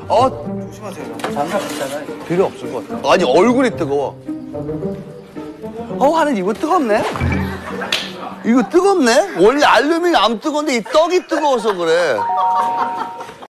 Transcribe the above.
조심하세요. 장갑 있잖아요. 필요 없을 것 같아. 아니, 얼굴이 뜨거워. 하늘 이거 뜨겁네? 이거 뜨겁네? 원래 알루미늄 안 뜨거운데 이 떡이 뜨거워서 그래.